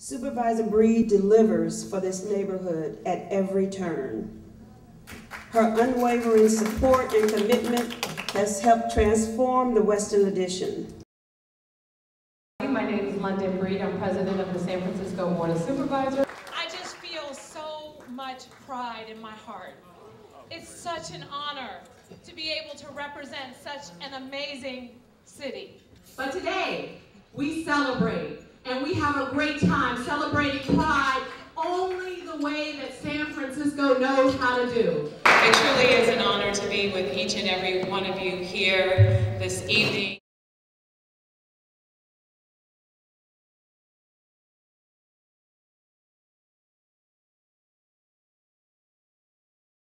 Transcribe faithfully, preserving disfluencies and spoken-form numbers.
Supervisor Breed delivers for this neighborhood at every turn. Her unwavering support and commitment has helped transform the Western Addition. My name is London Breed. I'm president of the San Francisco Board of Supervisors. I just feel so much pride in my heart. It's such an honor to be able to represent such an amazing city. But today, we celebrate, and we have a great time celebrating pride only the way that San Francisco knows how to do. It truly is an honor to be with each and every one of you here this evening.